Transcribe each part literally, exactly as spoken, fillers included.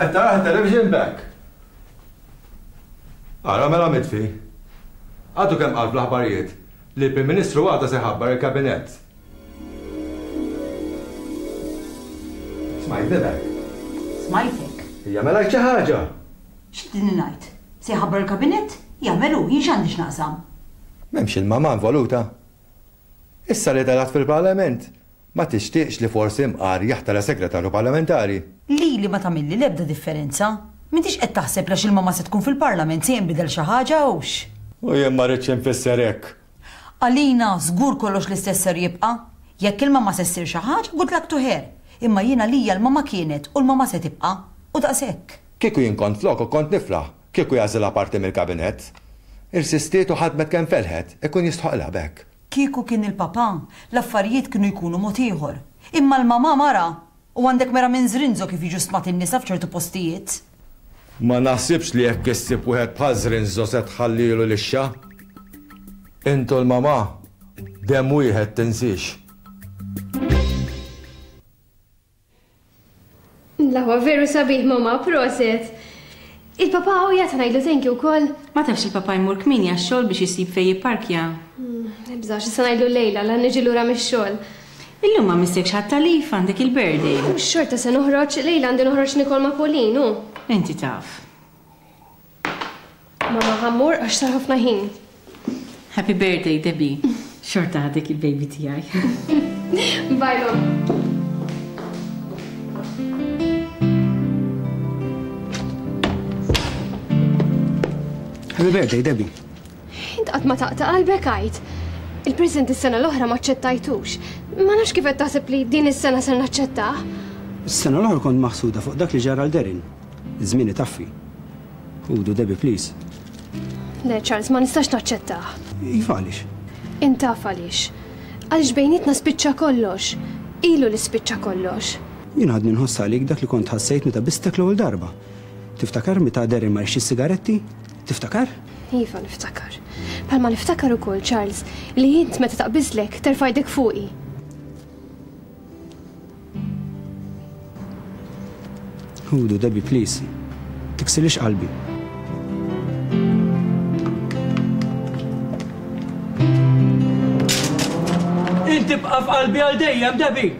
Qed tara television back. Ara mela mitfi. Għadu kemm qal fl-aħbarijiet li l-Prim Ministru għadha se ħabbar il-Kabinett. Smajt debek. Smajtek. Hija mela xi ħaġa. X'din ngħid? Se jħabbar il-Kabinett? Jagħmelu jien x'għandix naqsam. M'hemmx il-mama involuta. Issa li talat fil-Parlament ma tixtieqx li forsi mqar jaħtara segretarju parlamentari. Li li ma tagħmilli l-ebda differenza. M'intix qed taħseb għax il-mama se tkun fil-Parlament se jinbidel xi ħaġa hux. U jien ma rridx infisser hekk. Għalina żgur kollox l-istess ser jibqa'. Jekk il-mama se ssir xi ħaġa, good luck to her. Imma jiena lija l-mama kienet u l-mama se tibqa' u daqshekk. Kieku jien kont flok u kont nifraħ, kieku jażilha parti mill-Kabinett. Irsistiet u ħadmet kemm felħet, ikun jistħoqilha bekk. Kieku kien il-papa, l-affarijiet kienu jkunu mod ieħor. Imma l-mama mara u għandek mera minn Zrinzo kif jiġu smat in-nisa f'ċertu postijiet. Ma naħsibx li jekk issib wieħed bħal Zrinzo se tħallilu lixxa. Intu l-mama demm wieħed tinsix. Lawa veru sabiħ mama, proset. Il-papa u jgħat ngħidlu thank you wkoll. Ma tafx il-papa jmur kmini għax-xogħol biex jisib fejn jipparkja. Nibżax issa ngħidlu lejla la niġi lura mix-xogħol. Illum ma mistekx ħadd talif għandek il-birthday. Xorta se noħroġ lejla għandi noħroġ nikol ma' Polinu. Inti taf. Mama ħammur għax sar ħafna ħin. Happy birthday, Debbie. Xorta għadek il-baby tiegħi. Bye, Mom. Happy birthday, Debbie. Int qatt ma taqta' qalbek għajt. Il-President is-sena l-oħra ma ċċettajtux. Ma nafx kif qed taħseb li din is-sena se naċċettah. Is-sena l-oħra kont maħsuda fuq dak li ġara l-derin. Iż-żmien itaffi. Udu, Debbie, please. Le, Charles, ma nistax naċċettah. Iva għaliex. Intaf għaliex. Għaliex bejnietna spiċċa kollox. Ilu li spiċċa kollox. Jien ħadni nħoss għalik dak li kont ħassejt meta bistek l-ewwel darba. Tiftakar meta derin ma rixx is-sigaretti? Tiftakar? Iva niftakar. Palma niftakar ukoll, Charles, li jint meta taqbiżlek terfajdek fuqi. Udu, Debbie, please. Tiksilix qalbi. Inti bqa' f'qalbi għal dejjem, Debbie.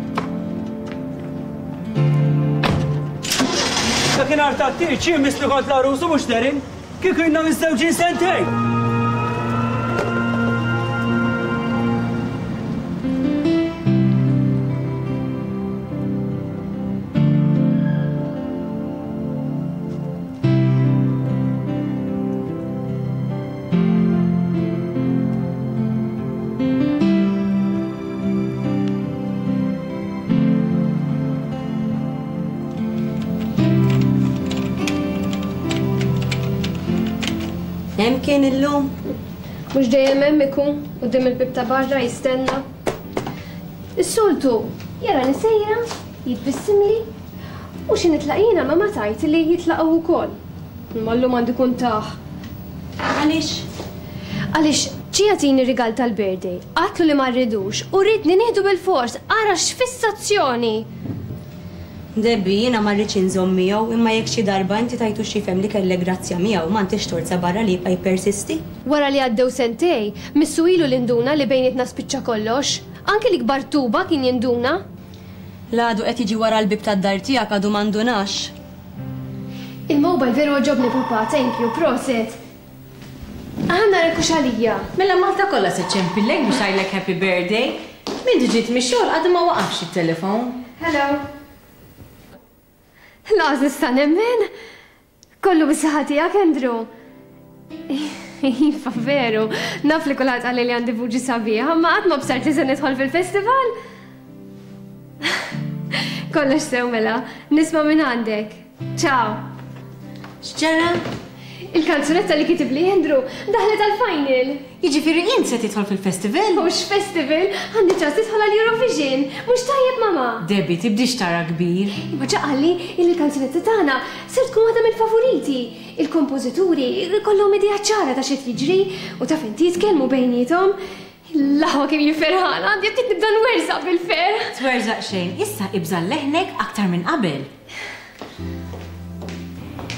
Dakinhar tat-tieq xi misli kont l-arusu mhux derin, kieku inna miżewġin sentejn. Hemm kien illum? Mhux dejjem hemm ikun quddiem il-bib ta' barra jistenna. Is-soltu jara nisejra, jitbissimli u xi nitlaqina ma ma tajt li jitlaqgħu wkoll. Imma llum għandi kun taħ. Għaliex? Għaliex ċi jagħtini rigal tal-birthday, għatlu li ma rridux u rridni nieħdu bil-fors ara x'fissazzjoni. Debbie, jiena ma rridx inżomm miegħu, imma jekk xi darba inti tajtu xi fem li kellek grazzja miegħu m'għandix torza barra li jibqa' jippersisti. Wara li għaddew sentej, missu ilu l-induna li bejnietna spiċċa kollox, anke li kbar tuba kien jinduna. L-għadu qed jiġi wara l-bib tad-dar tiegħek għadu m'għandunax. Il-mobile veru ġobni papa, thank you, proset. Għanna rekux għalija. Mela Malta kollha se ċempillek biex għajlek happy birthday. Min ġiet mix-xogħol għadu ma waqafx it-telefon. Hello. Laż nista' nemmen. Kollu bis-saħħa tiegħek, Andrew. Iva veru, naf li kulħadd qal li għandi vuġi sabiħa, ma qatt ma bsart li se nidħol fil-festival. Kollox sew mela, nisma' minn għandek. Ciao. X'ġara? Il-kanzunetta li kitib li Andrew daħlet għal-final. Jiġifieri int se tidħol fil-festival? Mhux festival, għandi ċans tidħol għall-Eurovision. Mhux tajjeb mama. Debbie, tibdix tara kbir. Imma ġaqalli il-kanzunetta tagħna ser tkun waħda mill-favoriti. Il-kompożituri kollhom idea ċara ta' xi jiġri u taf inti jitkellmu bejniethom. Laħwa kif jiferħan, għandi jtib nibda nwerzaq bil-fer. Twerzaq xejn, issa ibżal leħnek aktar minn qabel.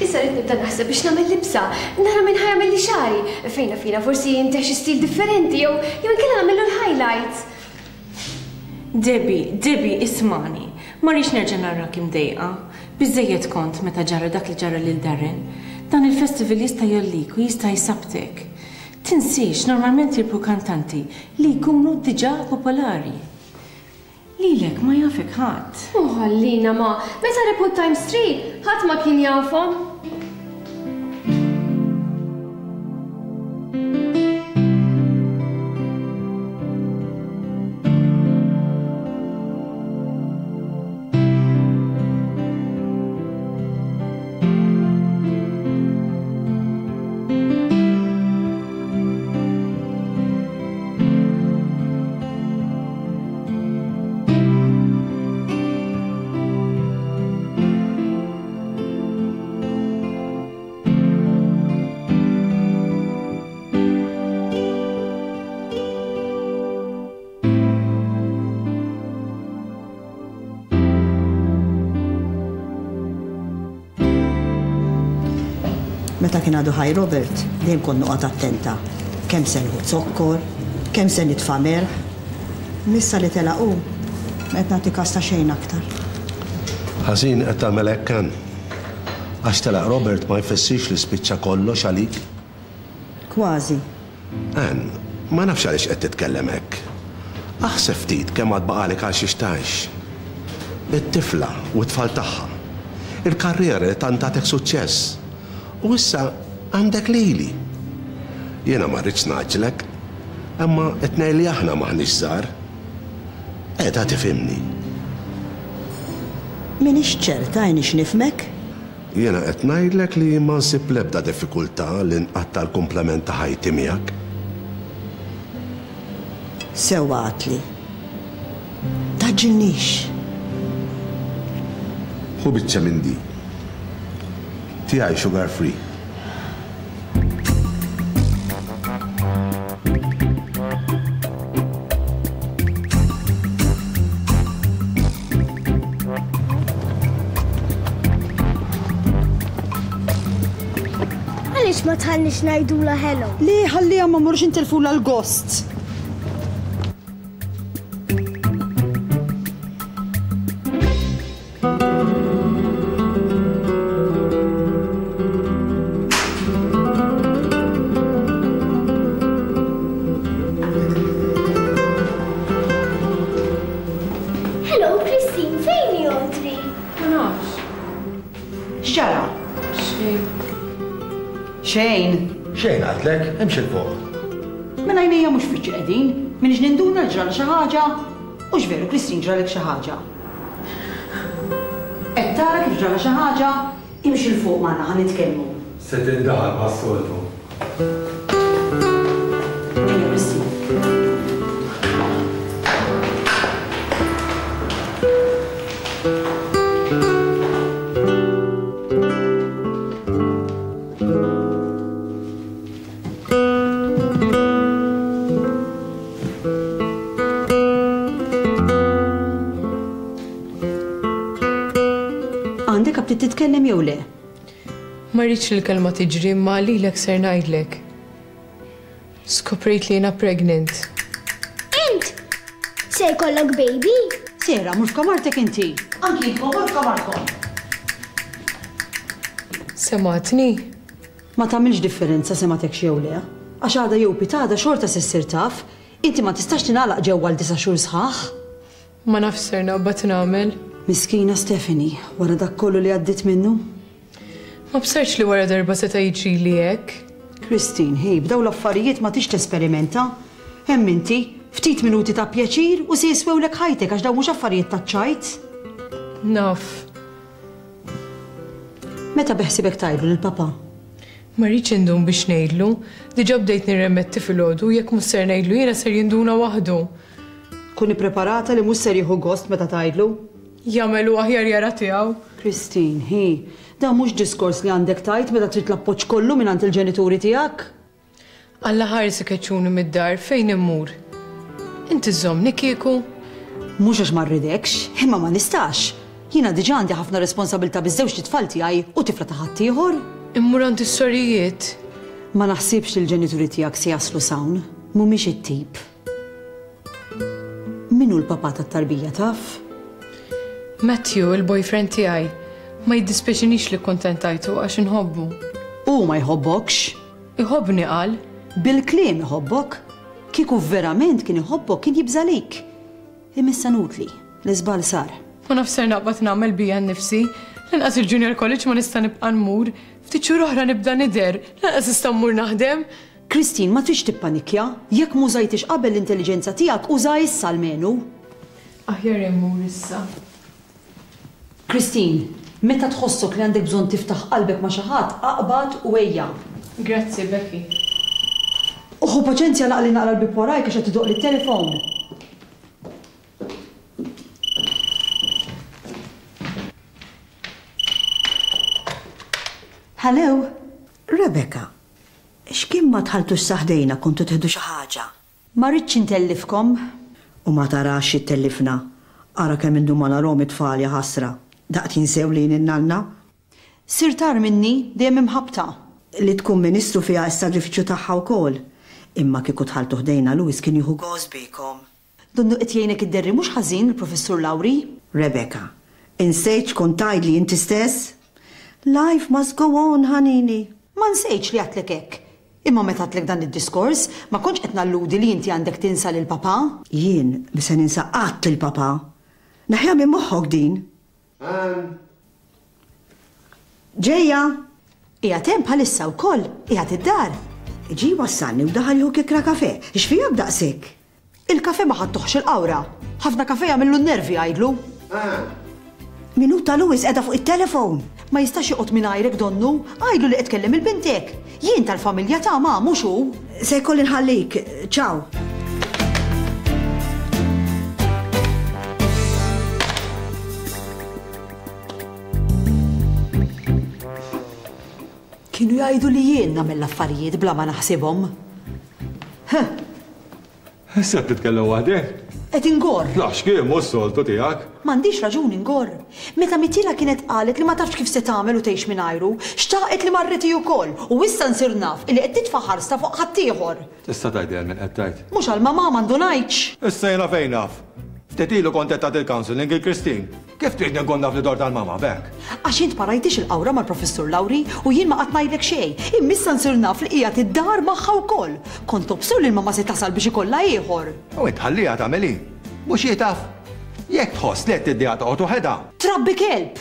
issa rrid nibda naħseb biex nagħmel libsa, nara minn ħajamel li xari, fejna fina forsi jintex xi stil differenti jew jew inkella nagħmlu l-highlights. Debbie, Debbie, ismani, ma rridx nerġa' narrak imdejqa. Biżejjed kont meta ġara dak li ġara lil Darren. Dan il-festival jista' jollik u jista' jsabtek. Tinsiex, normalment jirbu kantanti li jkunu diġà popolari. Lilek ma jafek ħadd. Uħallina ma, meta Report Times three ħadd ma kien jafhom. Meta kien għadu ħaj Robert, dejjem kont noqgħod attenta. Kemm se nħud zokkor, kemm se nitfa' merħ. Missa li telaqu, qed nagħti kasta xejn aktar. Ħażin qed tagħmel hekk kan. Għax telaq Robert ma jfissirx li spiċċa kollox għalik. Kważi. Ann, ma nafx għaliex qed titkellem hekk. Aħseb ftit kemm għad baqalek għal xi xtajx. It-tifla u t-tfal tagħha. Il-karriera li tant tagħtek suċċess. U issa għandek lili. Jiena ma rridx naġlek, imma qed ngħid li aħna maħniex żgħar. Qiegħda tifhimni. Minix ċerta għajnix nifmek? Jiena qed ngħidlek li ma nsib l-ebda diffikultà li nqatta l-kumplament ta' ħajti miegħek. Sewwa għatli. Taġġilniex. Hu biċċa minn di. Tiegħi sugar free. Għaliex ma tħallix ngħidula hello? Li ħallija ma mmurx intilfula l-gost. Xejn. Xejn għadlek, imx il-fuq. Mela jnejja mhux fiċċi qegħdin, minix ninduna ġrala xi ħaġa, mhux veru Kristin ġralek xi ħaġa. Qed tara kif ġrala xi ħaġa, imx il-fuq magħna ħa nitkellmu. Se tindaħal mas-soltu. Ejja Kristin. Għandek għabti titkellem jew le? Ma rridx li l-kelma tiġri ma lilek ser ngħidlek. Skoprejt li jiena pregnant. Int! Se jkollok baby? Sera, mhux f'kamartek inti. Anki jintkom mhux f'kamarkom. Sematni? Ma tagħmilx differenza sematek jew le. Għax għada jew pitada xorta se ssir taf, inti ma tistax tingħalaq ġewwa l disa' xhur sħaħ. Ma nafx ser naqbad nagħmel. Miskina Stephanie, wara dak kollu li għaddit minnu? Ma bsarx li wara darba seta' jiġri li hekk. Christine, hej, b'daw l-affarijiet ma tix tesperimenta. Hemm inti, ftit minuti ta' pjaċir u se jiswewlek ħajtek għax daw mhux affarijiet ta' ċajt. Naf. Meta beħsibek tajlu lill-papa? Ma rridx indum biex ngħidlu, diġà bdejt nirremetti filgħodu jekk mhux ser ngħidlu jiena ser jinduna waħdu. Kuni preparata li mhux ser jieħu gost meta tajlu? Jagħmelu aħjar jara tiegħu. Christine, hi, da mhux diskors li għandek tajt meta trid l-appoġġ kollu mingħand il-ġenituri tiegħek? Alla ħarsi keċuni mid-dar fejn immur. Inti żommni kieku? Mhux għax ma rridekx, imma ma nistax. Jiena diġà għandi ħafna responsabilta biż-żewġ titfal tiegħi u tifla ta' ħadd ieħor. Immur għand is-sorijiet. Ma naħsibx li l-ġenituri tiegħek se jaslu sawn, mhumiex it-tip. Minu l-papa tat-tarbija taf? Matthew, il-boyfriend tiegħi, ma jiddispeċinix li kontentajtu għax inħobbu. U ma jħobbokx? Iħobbni qal. Bil-kliem iħobbok? Kieku verament kien iħobbok kien jibżalik. Imissa nutli, l-iżbal sar. Ma nafser naqbad nagħmel bija nnifsi, lanqas il-junior college ma nista' nibqa' nmur, ftit xhur oħra nibda nider, lanqas nista' mmur naħdem. Kristin, ma trix tippanikja, jekk mużajtix qabel l-intelligenza tiegħek uża issa l-menu. Aħjar immur issa. Kristin, meta tħossok li għandek bżonn tiftaħ qalbek ma' xi ħadd, aqbad u ejja. Grazzi, Becky. Uħu paċenzja laqli naqra l-bib warajk għax qed tidoq li t-telefon. Hello? Rebecca, x'kien ma tħaltux saħdejna kontu teħdu xi ħaġa? Ma rridx intellifkom. U ma tarax it-tellifna. Ara kemm indu ma narhom it-tfal ħasra. Daqt jinsew li n-nanna? Sirtar minni dejjem imħabta. Li tkun ministru fiha s-sagrifiċċju tagħha wkoll. Imma kieku tħaltu ħdejna Lewis kien jieħu goż bikom. Donnu qed jgħinek id-derri mhux ħażin il-Professur Lawri? Rebecca, insejt kont tgħid li inti stess? Life must go on, ħanini. Ma nsejtx li għatlek hekk. Imma meta għatlek dan id-diskors, ma kontx qed nalludi li inti għandek tinsa lil papa? Jien bisa ninsa qatt lil papa. Naħja minn moħħok din. Ġejja. Qiegħed hemm bħalissa wkoll, qiegħed id-dar. Ġi wassalni u daħal jew kikra kafe. X'fija b'daqsik? Il-kafe ma ħadtuħx il-qawra. Ħafna kafe jagħmlu n-nervi għajdlu. Minuta Lewis qiegħda fuq it-telefon. Ma jistax joqgħod mingħajrek donnu, għajlu li qed tkellem il-bintek. Jien tal-familja ta' ma mhux hu. Se jkolli nħallik. Ciao. Kienu jgħidu li jien nagħmel l-affarijiet bla ma naħsibhom. Issa titkellem waħdek? Qed ingor. Lax kien mhux soltu tiegħek. M'għandix raġun ingor. Meta mitila kienet qalet li ma tafx kif se tagħmel u tgħix minn ajru, xtaqet li marreti wkoll u issa nsir naf li qed titfa' ħarsta fuq ħadd ieħor. Tista' tgħidilha minn qed tgħid. Mhux għal mama m'għandu ngħidx. Issa jiena fejn naf. Ftit ilu kont qed tagħti il-counseling il-Kristin. Kif trid nkun naf li dor tal-mama b'hekk? Għax int parajtix il-qawra mal-Professur Lawri u jien ma qatt ngħidlek xejn. Immissa nsir naf li qiegħed id-dar magħha wkoll. Kont tobsur li l-mama se tasal biex ikollha ieħor. U int ħallija tagħmel hi. Mhux jitaf. Jekk tħoss li qed tiddija toqgħod waħedha. Trabbi kelb.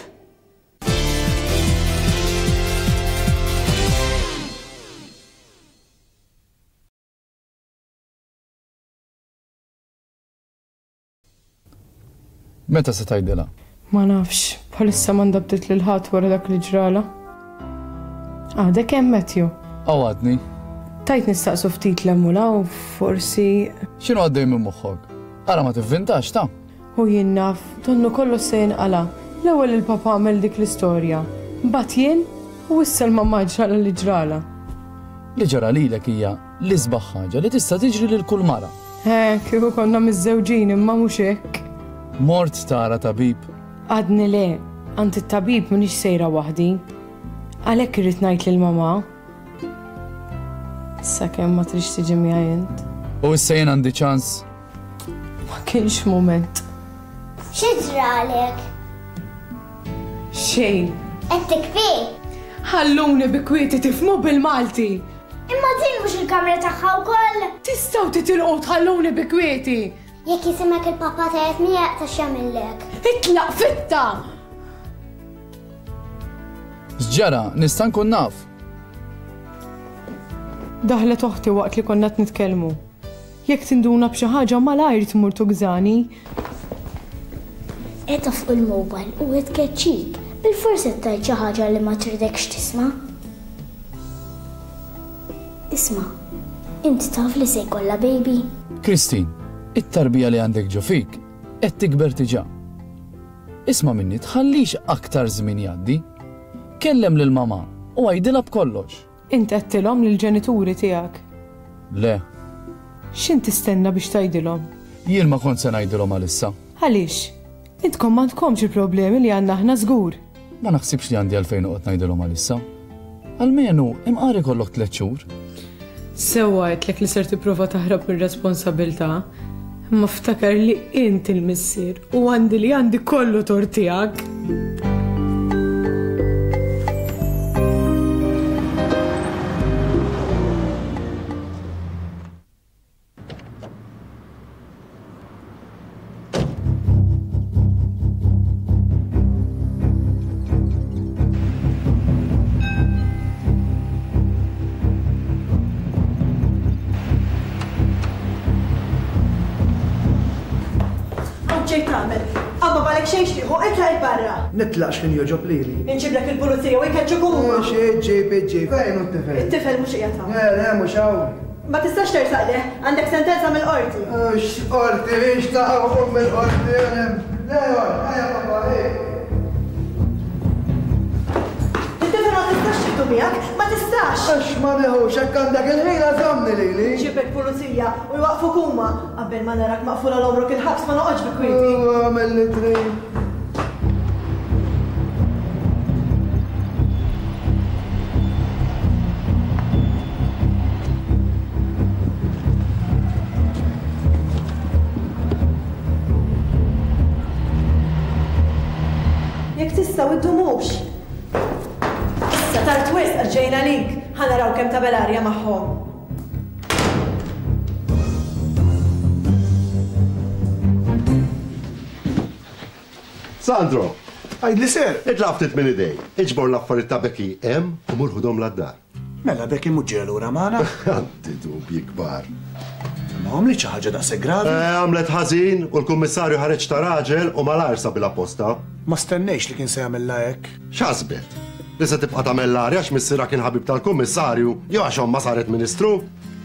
Meta se tgħidilha? Ma nafx, bħalissa ma ndabdet lil ħadd wara dak li ġrala. Għadek hemm Matthew. Għawadni. Tajt nistaqsu ftit l-emmula u forsi. X'inhu għaddej minn moħħok? Ara ma tivvintax ta'. U jien naf, donnu kollu se jinqala. L-ewwel il-papa għamel dik l-istorja. Mbagħad jien u issa l-mamma ġrala li ġrala. Li ġara lilek hija l-isbaħ ħaġa li tista' tiġri lil kull mara. Eh, kieku konna miż-żewġin imma mhux hekk. Mort tara tabib. Għadni le, għand it-tabib m'iniex sejra waħdi. Għalhekk irrid ngħid lill-mama. Sakemm ma trix tiġi miegħi int. U issa jien għandi ċans. Ma kienx mument. X'ġralek? Xejn. Qed tikfi? Ħalluni bi kwieti tifmu bil-Malti. Imma din mhux il-kamra tagħha wkoll. Tistgħu titilqu tħalluni bi kwieti. Jekk jisimek il-papa tajt miegħek ta' x'jagħmellek. Itlaq fitta! X'ġara, nista' nkun naf. Daħlet oħti waqt li konna qed nitkellmu. Jekk tinduna b'xi ħaġa malajr tmur tużani. Qed fuq il-mobile u qed keċċik. Bil-forsi tgħid xi ħaġa li ma tridekx tisma'. Isma', inti taf li se jkollha baby. Kristin, it-tarbija li għandek ġo fik qed tikber diġà. Isma' minni tħallix aktar żmien jgħaddi. Kellem lil mama u għajdilha b'kollox. Inti għedtilhom lill-ġenituri tiegħek. Le. X'in tistenna biex tgħidilhom? Jien ma kont se ngħidilhom għalissa. Għaliex? Intkom ma tkomx il-problemi li għandna aħna żgur. Ma naħsibx li għandi għalfejn uqgħod ngħidilhom għalissa. Almenu imqari kollok tliet xhur. Sewwa għedlek li ser tipprova taħrab mir-responsabilità, imma ftakar li inti l-missier u għandi li għandi kollu tortijak. Nitlaqx kien joġob lili. Inġiblek il-pulizija u jkeċċu huma. Xie ġib, ġib, fejn hu t-tifel? Il-tifel mhux qiegħed hawn. Le, le, mhux hawn. Ma tistax tersaq leh, għandek sentenza mill-qorti. X'qorti biex taqgħu mill-qorti. Le, ejja papa, ej. Il-tifel ma tistax tieħdu miegħek, ma tistax. Għax ma neħux, hekk għandek il-ħila żommni lili. Ġibek pulizija u jwaqfu huma qabel ma narak maqfula l-omrok il-ħabs ma noqgħodx bi kwieti. Għamel li trin. Tistaw id-dumux. Issa tart wisq ġejna link, ħanaraw kemm ta' belarja magħhom. Sandro! Għajd li ser? Itlaq ftit minn idej. Iġbor l-affarijiet ta' Beki hemm u murħudhom l-addar. Mela Beki muġġiel lura magħna? Għandi dubji kbar. Ma għamli xi ħaġa daqshekk gravi? Għamlet ħażin u l-kummissarju ħareġ ta' raġel u malar sa bil-apposta. Ma stennejx li kien se jagħmilha hekk. X'ħasbet? Li se tibqa' tagħmel l-arja għax missiera kien ħabib tal-kummissarju jew għax ma saret ministru?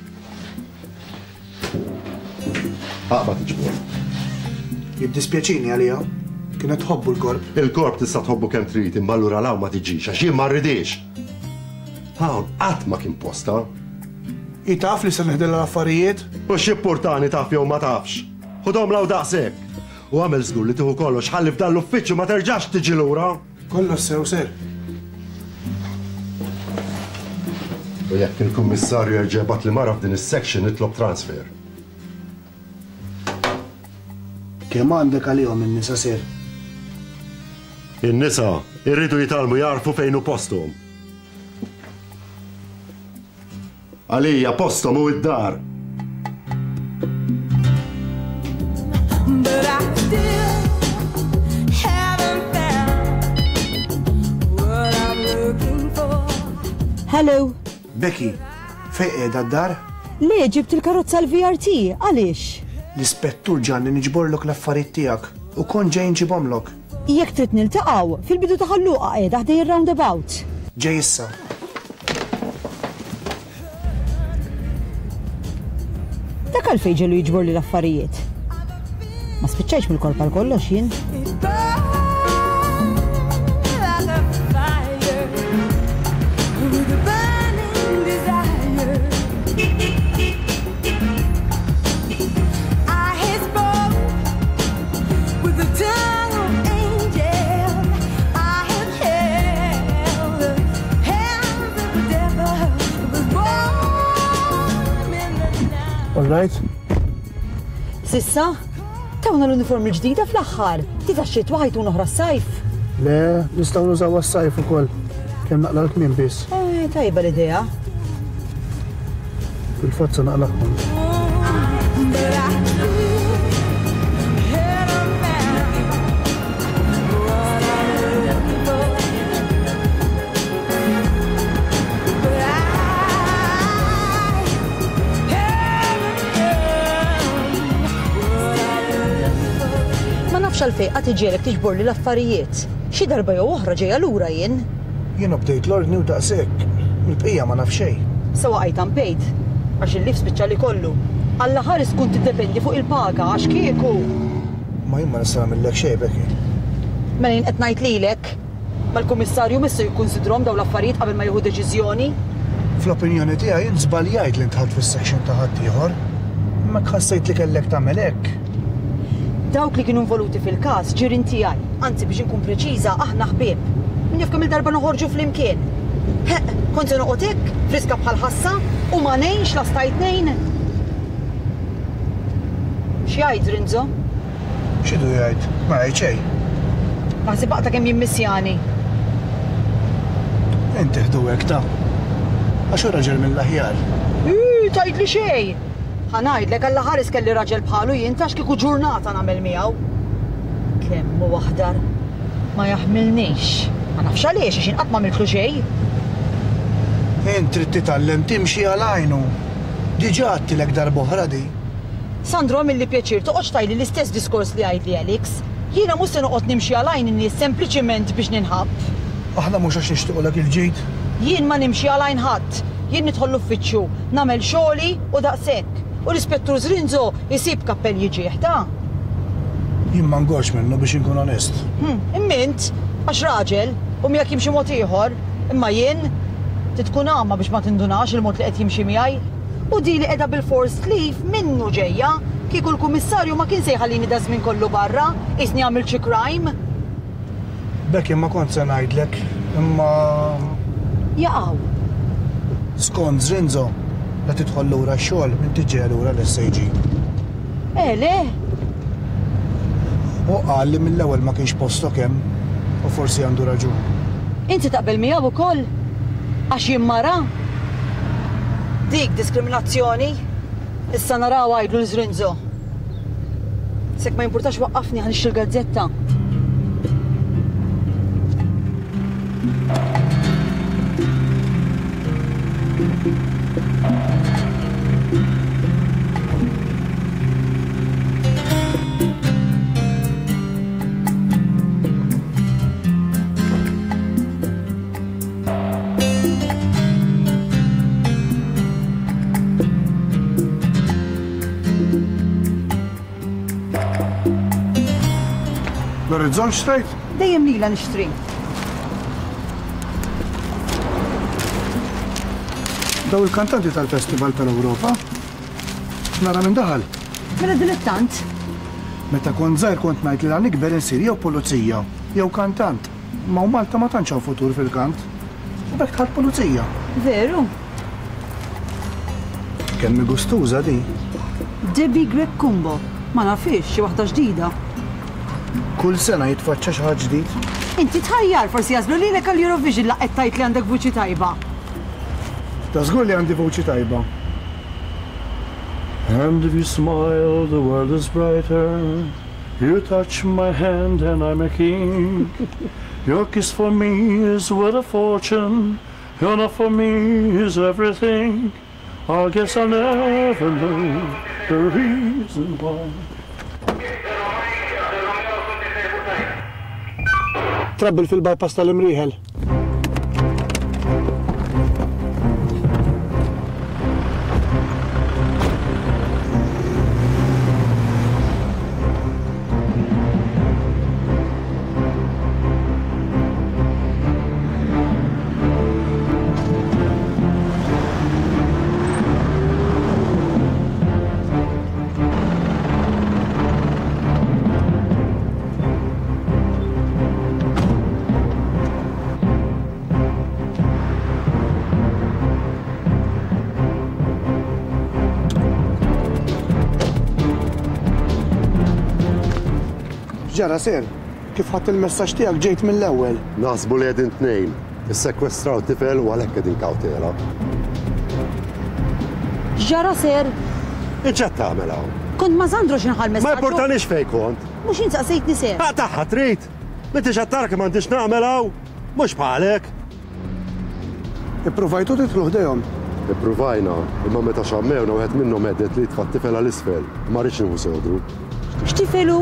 Aqbad iġbor. Jiddispjaċini għalija. Kienet tħobbu l-korp. Il-korp tista' tħobbu kemm trid imma allura law ma tiġix għax jien ma rridix. Hawn qatt ma kien posta. Jitaf li se neħdilha l-affarijiet? U x'importani taf jew ma tafx. Ħudhom law daqshekk. U għamel żgur li tieħu kollox ħalli f'dan l-uffiċċju ma terġax tiġi lura. Kollox sew ser. U jekk il-kummissarju jerġa' li mara f'din is-section nitlob transfer. Kemm għandek għalihom in-nisa ser? In-nisa irridu jitalmu jarfu fejn hu posthom. Għalija posthom hu id-dar. Hello. Becky, fej qiegħda d-dar? Le, ġibt il-karozza l-V R T, għaliex? L-ispettur Ġanni niġborlok l-affarijiet tiegħek u kon ġej nġibhomlok. Jekk trid niltaqgħu fil-bidu ta' ħalluqa qiegħda ħdej ir-roundabout. Ġej issa. Dak għalfejn ġelu jiġbor li l-affarijiet. Ma spiċċajx mill-korp għal kollox jien. All right? Sissa, tawna l-uniformi ġdida fl-axħar. Tita x-xitwa ħajtun oħra s-sajf. Le, nistaw nużaw s-sajf ukoll. Kemm naqla l-kmien biss. Eh, tajba l-idea. Fil-fatt se naqlaqhom. Xalfej għat iġielek tiġbor li l-affarijiet. Xi darba jew oħra ġejja lura jien. Jien bdejt l-ordni u daqshekk. Mill-bqija ma naf xejn. Sewa qajt paid għax il-lif speċjali kollu. Alla ħares tkun tiddependi fuq il-paga għax kieku. Ma jien ma nista' nagħmellek xejn Beki. Mela jien qed ngħid lilek. Mal-kummissarju missu jikkunsidrom dawn l-affarijiet qabel ma jieħu deċiżjoni. Fl-opinjoni tiegħi jien żbaljajt li ntħadd fis-section ta' ħadd ieħor. Ma ħassejt li kellek tagħmel hekk. Dawk li kienu involuti fil-każ ġirien tiegħi, anzi biex inkun preċiża aħna ħbieb. Min jaf kemm il-darba noħorġu flimkien. Heq, kont se noqgħod hekk, friska bħal ħassa u ma ngħinx la stajt ngħin. Xi jgħid Rinzo? X'idu jgħid? Ma jgħid xejn. Naħseb baqta kemm jimmissjani. Inti ħdu hekk ta' għax hu raġel mill-aħjar. Ii, tgħidli xejn. Ħanajdlek alla ħares kelli raġel bħalu jien tax kieku ġurnata nagħmel miegħu. Kemm hu waħdar ma jaħmilniex. Ma nafx għaliex għax inqatt ma għamiltlu xejn. Int trid titgħallem timxi għal għajnu. Diġà għadtilek darba oħra di. Sandro milli pjaċir toqgħodx tajli l-istess diskors li għajdli Alex. Jiena mhux se noqgħod nimxi għal għajn in-nies sempliċiment biex ninħabb. Aħna mhux għax nixtiequlek il-ġid. Jien ma nimxi għal għajn ħadd. Jien nidħol l-uffiċċju, nagħmel xogħli u daqshekk. U l-ispettur Rinzo jisib kappell jiġieħ ta'. Jien ma ngorx minnu biex inkun onest. Immint, għax raġel, u miegħek jimxi mod ieħor, imma jien titkun għamma biex ma tindunax il-mod li qed jimxi miegħi. U di li qiegħda bil-force leave minnu ġejja, kieku l-kummissarju ma kien se jħallini da żmien kollu barra, isni għamilt xi crime. Bekk imma kont se ngħidlek, imma Jaqgħu. skont Rinzo la tidħol lura x-xogħol minn tiġi lura l-S I G. Eh le? U qal li mill-ewwel ma kienx postok hemm u forsi għandu raġun. Inti taqbel miegħu wkoll? Għax jien mara? Dik diskriminazzjoni? Issa naraw għajdlu l-Rinzo. Sek ma jimpurtax waqqafni ħanix il-gazzetta. L-orizzon xtrajt? Dejjem lila nixtri. Daw il-kantanti tal-Festival tal-Ewropa? Nara minn daħal. Mela dilettant? Meta kont żgħir kont ngħid li l-għanikber insir jew pulizija, jew kantant. Ma u Malta ma tantx hawn futur fil-kant. U bekk tħadd pulizija. Veru? Kemm gustuża di. Debbie Greg Kumbo. Ma nafix, xi waħda ġdida. Kull sena jitfaċċa xi ħadd ġdid. Inti tħajjar forsi jażlu lilek għall-Eurovision laqgħet tajt li għandek vuċi tajba. Ta' żgur li għandi vuċi tajba. And if you smile, the world is brighter. You touch my hand and I'm a king. Your kiss for me is worth a fortune. Your love for me is everything. I guess I'll never know the reason why. Trabbel fil-bypass tal-imrieħel. Ġara ser, kif ħadd il-messaġġ tiegħek ġejt mill-ewwel. Naħsbu li qegħdin tnejn, issekwestraw tifel u għalhekk qegħdin kawtela. Ġara ser? Iġġed tagħmel hawn. Kont ma' Sandro x'inħall messaġġ. Ma importanix fejn kont. Mhux insaqsejtni ser. Ha taħħa trid. Meta ġattar kemm m'għandix nagħmel hawn, mhux bħalek. Ippruvajtu titlu ħdejhom. Ippruvajna, imma meta xammewna wieħed minnhom għedet li tfat tifel għall-isfel, ma rridx nieħu sodru. X'tifelu?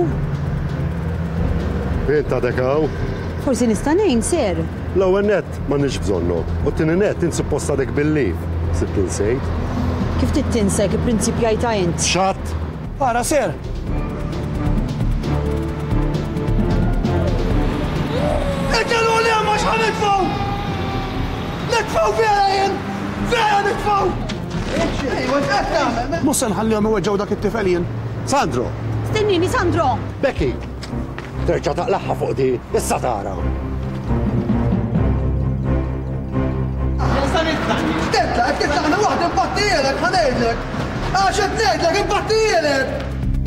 Fien ta' dekaw? Forsi nista' ngħin ser. L-ewwel nett m'għandniex bżonnok, u t-tieni nett int supposta dek bil-liv. Sibt tinsejt. Kif tittinsek il-prinċipjaj ta' int? Xatt! Ara ser! Iġġelu li għamma xħan nitfaw! Nitfaw vera jen! Vera nitfaw! Musa nħallihom iweġġaw dak it-tifel jien. Sandro, Stennini, Sandro! Becky, terġa' taqlaħħa fuq di, issa tara. Titla, titla, għana waħda imbattijelek, ħanejdlek! Għaxet nejdlek, imbattijelek!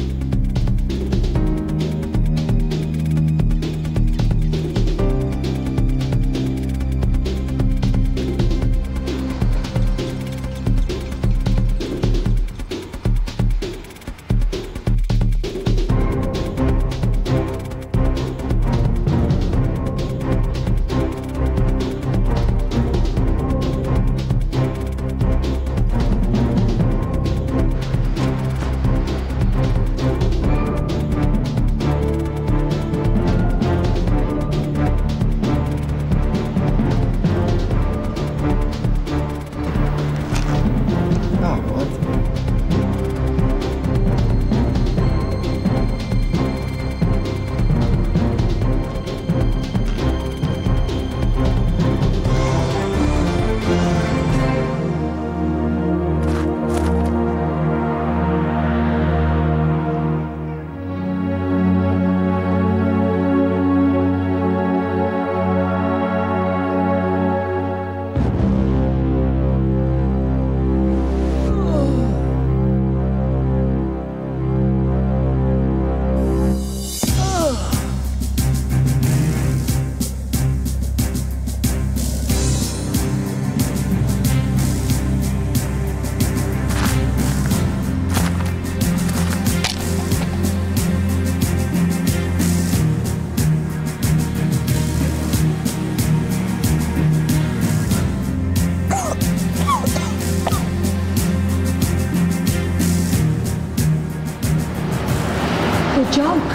Ġawk!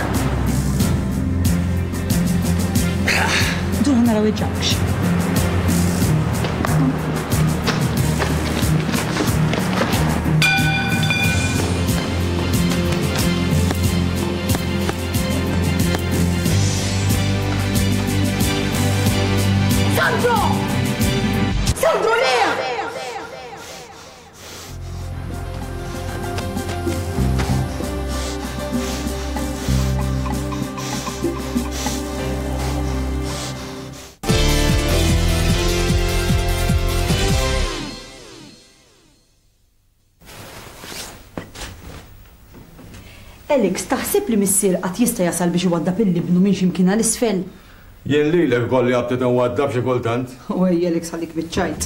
Dur naraw iġawx. Sandro! Sandro, lea! Alex, taħseb li missier qatt jista' jasal biex iwaddab il-libnu minn x'imkien għal isfel? Jien lilek kolli għabtet nwaddab xi kultant. U ej Alex għalik biċċajt.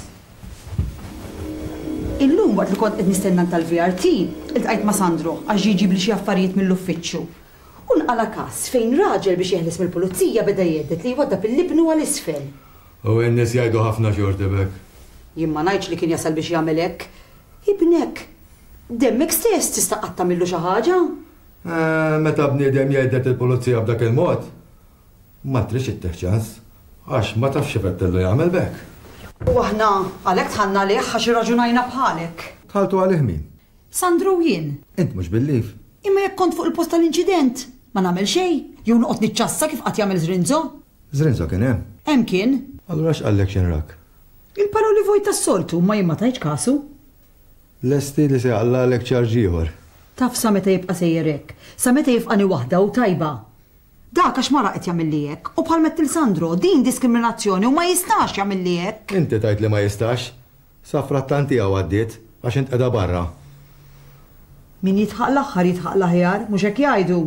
Illum waqt li kont qed nistenna tal-V R T, iltqajt ma' Sandro għax jiġib li xi affarijiet mill-uffiċċju. U nqala każ fejn raġel biex jeħles mill-pulizija beda jgħidet li jwaddab il-libnu għal isfel. U n-nies jgħidu ħafna xortibek. Jien ma ngħidx li kien jasal biex jagħmel hekk. Ibnek, demmek stess tista' qatt tagħmillu xi ħaġa? Meta bniedem jgħidet il-pulizija b'dak il-mod, ma trix it-teħċans, għax ma tafx xifettellu jagħmel bekk. U aħna għalhekk tħanna lih għax irraġunajna bħalek. Tħaltu għalih min? Sandro jien. Int mhux bil-lif. Imma jekk kont fuq il-post tal-inċident, ma nagħmel xejn, jew noqgħod niċċassa kif qatt jagħmel Zrinzo. Zrinzo kien hemm. Hemm kien. Allura x'qallek x'inrak? Il-paroli vojt tas-soltu ma jien ma tajtx kasu. Lesti li se għallalek ċarġ ieħor. Taf sa meta jibqa' sejjerek, sa meta jifqani waħda u tajba. Dak għax mara qed jagħmel li hekk, u bħal mettil Sandro din diskriminazzjoni u ma jistax jagħmel li hekk. Inti tajt li ma jistax, sa frattanti għaw għaddiet għax int qiegħda barra. Min jitħaq l-aħħar jitħaq l-aħjar, mhux hekk jgħidu.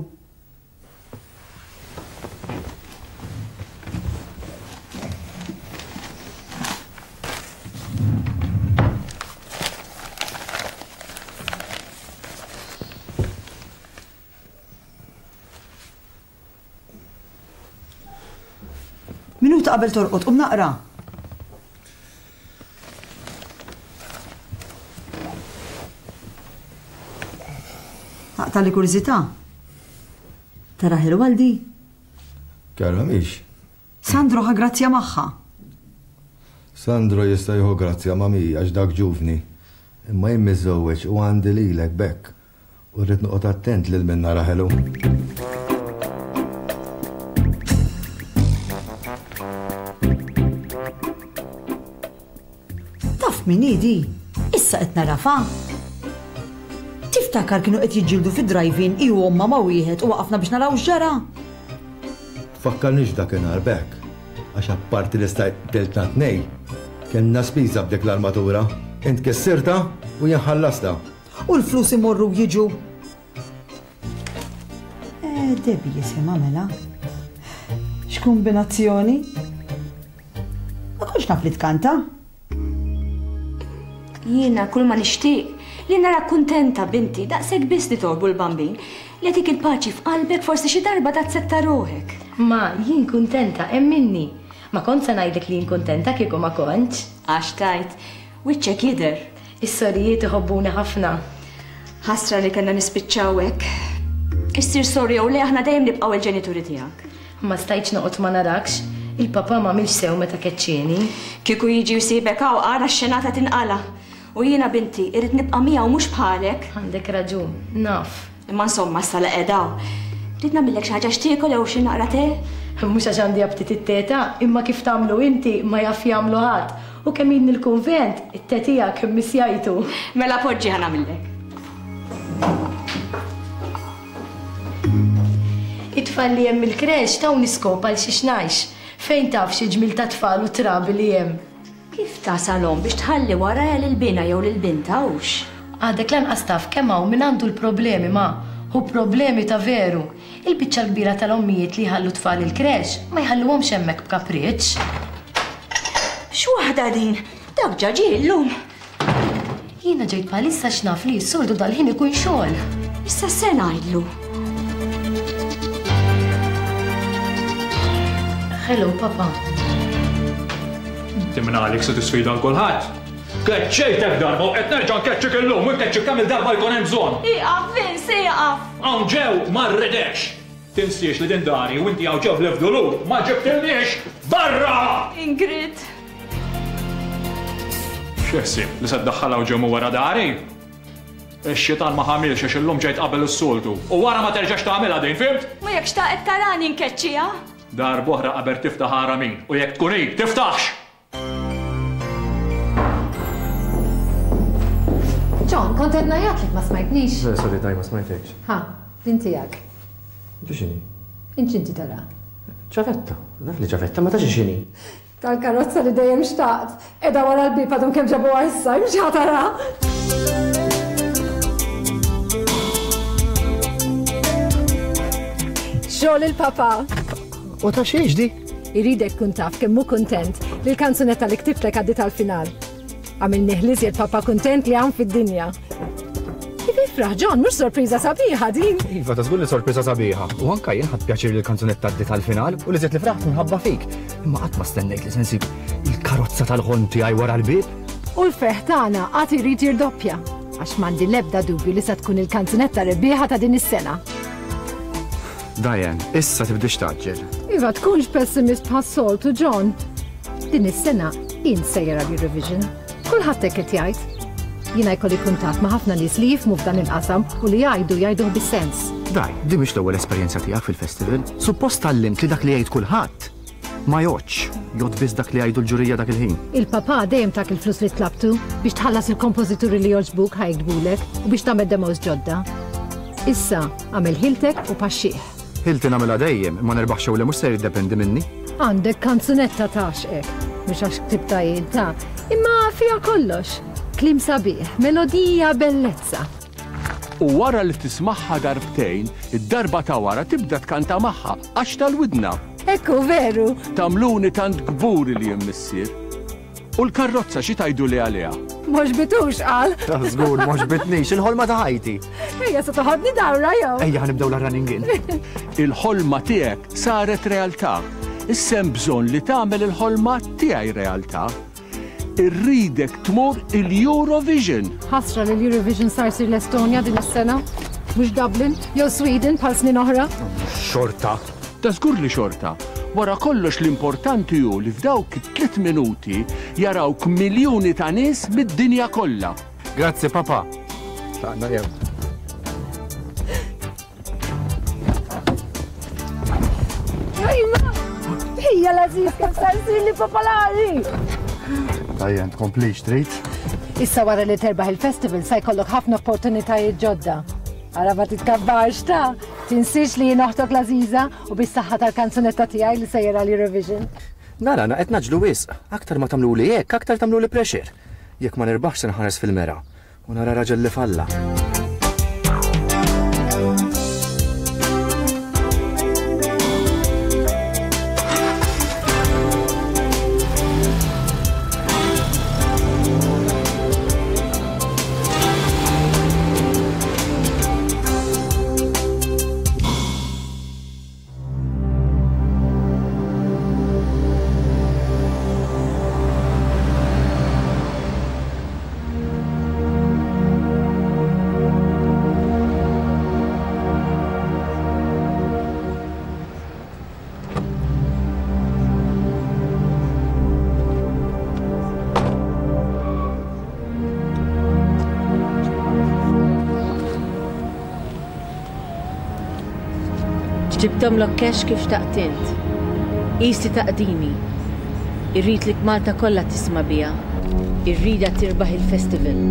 Minuta qabel torqod, um naqra. Aqta li kurzita. Tara ħelwaldi? Kara miex. Sandro ħa grazzja magħha. Sandro jista' jieħu grazzja ma' mi għax dak ġuvni. Imma jien miżżewweġ u għandi lilek bekk. U rrid noqgħod attent lil min nara ħelu. Taf min di, issa qed narafa. Tif Tiftakar kienu qed jiġġieldu fid-drive-in i u omma ma' wieħed u waqafna biex naraw x'ġara. Fakkarniex dakinhar bekk, għax apparti li stajt teltna tnej, kellna spiża b'dik l-armatura, int kessirta u jien ħallasta. U l-flus imorru jiġu. Eh, Debbie jisimha mela. X'kombinazzjoni? Ma konx naf li tkanta. Jiena kull ma nixtieq li nara kuntenta binti daqshekk biss li torbu l-bambin li tik il-paċi f'qalbek forsi xi darba tazzetta ruħek. Ma jien kuntenta hemm minni. Ma kont se ngħidlek li jien kuntenta kieku ma kontx. Għax tajt, wiċċek jidher. Is-sorijiet iħobbuni ħafna. Ħasra li kellna nispiċċaw hekk. Issir sorri jew le aħna dejjem nibqgħu il-ġenituri tiegħek. Ma stajtx noqgħod ma narakx. Il-papa ma milx sew meta keċċieni. Kieku jiġi jsibek hawn ara x-xenata tinqala. U jiena binti, irrid nibqa' miegħu mhux bħalek. Għandek raġun, naf. Imma insomma issa laqedaw. Rid nagħmellek xi ħaġa x'tiekol jew xi naqra te? Mhux għax għandi aptit it-teta, imma kif tagħmlu inti ma jaf jagħmlu ħadd. U kemm jien il-kunvent, it-te tiegħek missjajtu. Mela poġġi ħanamillek. It-tfal li hemm il-kresh taw niskop għal xi xnajx. Fejn taf xi ġmil ta' tfal u trabi li hemm. Kif tasalhom biex tħalli wara lil-bina jew lil-binta hux? Għadek lanqas taf kemm hawn min għandu l-problemi ma' u problemi ta' veru. Il-biċċa kbira tal-ommijiet li jħallu tfal il-kresh ma jħalluhomx hemmhekk b'kapriċċ. X'waħda din? Dak ġaġi llum. Jiena ġejt bħalissa x'naf li s-soldu dal-ħin ikun xogħol. Issa se ngħidlu. Hello, papa. Timna għalik se tisfida l-kulħadd. Keċċejtek darba u qed nerġa' nkeċċek illum u nkeċċek kemm il-darba jkun hemm bżonn. Iqaf Vince, iqaf. Hawn ġew ma rridekx. Tinsiex li din dari u inti hawn ġew blefdulur ma ġibtilniex barra! Ingrid. X'essib li se ddaħħalha ġew wara dari? Ix-xitan ma ħamilx għax illum ġejt qabel is-soltu u wara ma terġax tagħmilha din, fimt? Ma jekk xtaqet tarani nkeċċija? Dar boħra qabel tiftaħ ħara min u jekk tkun hi tiftaħx! John, kont qed ngħidlek ma smajtnix. Sorry, daj ma smajtekx. Ha, din tiegħek. X'inhi? Inċinti tara. Ċavetta, naf li ċavetta ma tax x'inhi. Tal-karozza li dejjem xtaqt, edha wara l-bib għadhom kemm ġabuha issa, mhux ħatara. Xogħol il-papa. U ta' xiex di? Iridek kun taf kemm hu kuntent li l-kanzunetta li ktibtlek għaddi tal-final. Għamil neħliżjed papa kuntent li għam fid-dinja. Kif ifraħ, John, mhux sorpriża sabiħa din. Iva, ta' żgur li sorpriża sabiħa. U anke jien ħadd pjaċir li l-kanzunetta għaddi tal-final u li żiet li fraħt minħabba fik. Imma qatt ma stennejt li sensib il-karozza tal-ħolm tiegħi wara l-bib. U l-freħ tagħna qatt irid jirdoppja għax m'għandi l-ebda dubju li se tkun il-kanzunetta rebbieħa ta' din is-sena. Diane, issa tibdix taġġel. Iva, tkunx pessimist bħas-soltu, John. Din is-sena insejjera l-Eurovision. Kulħadd hekk qed jgħid. Jiena jkolli kuntatt ma' ħafna nies li jifhmu f'dan il-qasam u li jgħidu jgħiduh bis-sens. Daj, di mhix l-ewwel esperjenza tiegħek fil-festival. Suppost tallimt li dak li jgħid kulħadd. Ma jgħodx, jgħod biss dak li jgħidu l-ġurija dak il-ħin. Il-papa dejjem tak il-flus li tlabtu biex tħallas il-kompożituri li jogħġbuk ħajkdbulek u biex tagħmel demos ġodda. Issa għamel ħiltek u paxxieħ. Ħilti nagħmilha dejjem, ma nerbaħ xew li mhux se jiddependi minni. Għandek kanzunetta ta' x'hekk, mhux għax ktibta jien ta' imma fiha kollox. Klim sabiħ, melodija bellezza. U wara li tismaħħa darbtejn, id-darba ta' wara tibda tkanta magħha għax tal-widna. Ekku veru. Tamluni tant gburi li hemm missier. U l-karrozza xi tajdu li għaliha? Mhux bitux qal. Ta' żgur mhux bitnix, il-ħolma ta' ħajti. Ejja se toħodni dawra jew. Ejja ħanibdew l-running in. Il-ħolma tiegħek saret realtà. Issa hemm bżonn li tagħmel il-ħolma tiegħi realtà. Irridek tmur il-Eurovision. Ħasra li l-Eurovision sar sir l-Estonja din is-sena? Mhux Dublin, jew Sweden bħal snin oħra? Xorta. Ta' żgur li xorta. Wara kollox l-importanti hu li f'dawk it-tliet minuti jarawk miljuni ta' nies mid-dinja kollha. Grazzi papa. Taqna jew. Ajma! Hija l-aziz kemm sar sir li popolari! Tajjent, kompli street. Issa wara li terbaħ il-festival sa jkollok ħafna opportunitajiet ġodda. Ara ma titkabbarx ta' tinsiex li jinoħtok l-Aziza u bis-saħħa tal-kanzunetta tiegħi li sejjera l-Eurovision. Nara, na qed naġlu wisq. Aktar ma tagħmlu li hekk, aktar tagħmlu li pressure. Jekk ma nirbaħx se nħares fil-mera u nara raġel li falla. ġibtom l-okkex kif taqtint. Isti taqdini. Irrid lik Malta kollha tisma' biha. Irrida tirbaħ il-festival.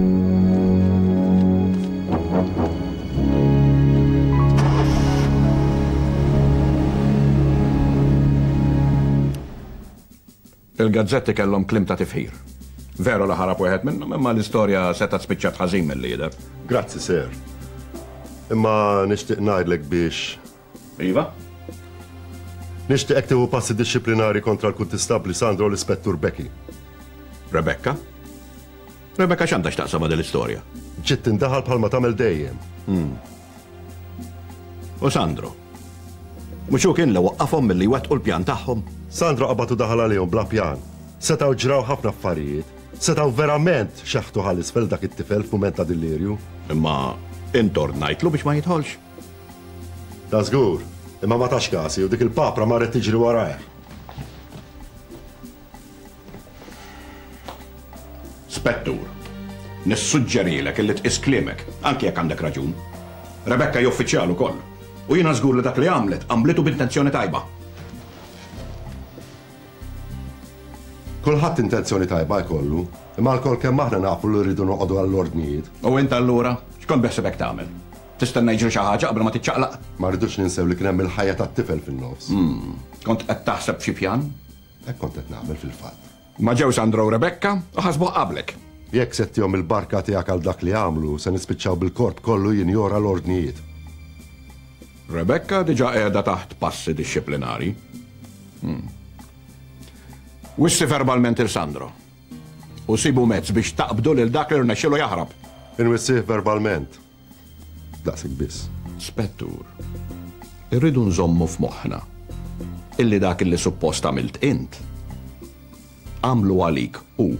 Il-gazzetti kellhom klim ta' tifħir. Veru li ħarab wieħed minnhom imma l-istorja seta' spiċċat ħażin mill-lieder. Grazzi, ser. Imma nixtieq ngħidlek biex Iva? Nixtieq ektibu passi disciplinari kontra l-kuntistabli Sandro l-Ispettur Becky. Rebecca? Rebecca x'għandha x'taqsam ma' l-istorja? Ġiet tindaħal bħalma tagħmel dejjem. U Sandro? Mhux hu kien li waqqafhom milli wettqu l-pjan tagħhom? Sandro qabatu daħal għalihom bla pjan. Setgħu ġraw ħafna affarijiet. Setgħu verament xeħtu ħall-isfel dak it-tifel f'mument ta' delirju. Imma intor ngħidlu biex ma jidħolx. Ta' żgur, imma ma tax kasi u dik il-papra marret tiġri warajh. Spettur, nissuġġerilek illi tqis kliemek, anke jekk għandek raġun. Rebecca hi uffiċjal ukoll. U jiena żgur li dak li għamlet għamletu b'intenzjoni tajba. Kulħadd intenzjoni tajba jkollu, imma l-kol kemm aħna nafu li rridu noqogħdu għall-ordnijiet. U int allura x'kont beħsebek tagħmel? Tistenna jiġri xi ħaġa qabel ma tiċċaqlaq? Ma rridux ninsew li kien hemm il-ħajja tat-tifel fin-nofs. Kont qed taħseb f'xi pjan? Hekk kont qed nagħmel fil-fatt. Ma ġew Sandro u Rebecca u ħasbu qablek. Jekk settihom il-barka tiegħek għal dak li għamlu, se nispiċċaw bil-korp kollu jinjora l-ordnijiet. Rebecca diġà qiegħda taħt passi disciplinari. Wissi verbalment il-Sandro. U sibu mezz biex taqbdu lil dak li rnexxielu jaħrab. Inwissih verbalment. Daqsik biss. Spettur, irridu nżommu f'moħħna illi dak illi suppost għamilt int għamlu għalik u.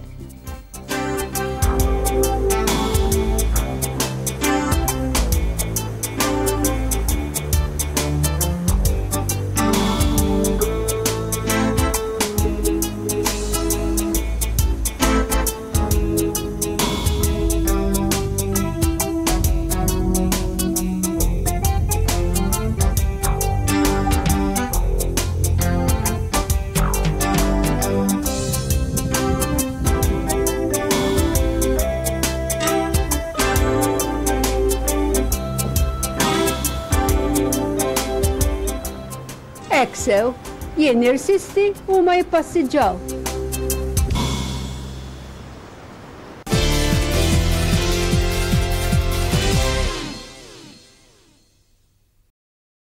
Eksew, jien nirsisti u ma jippassiġġaw.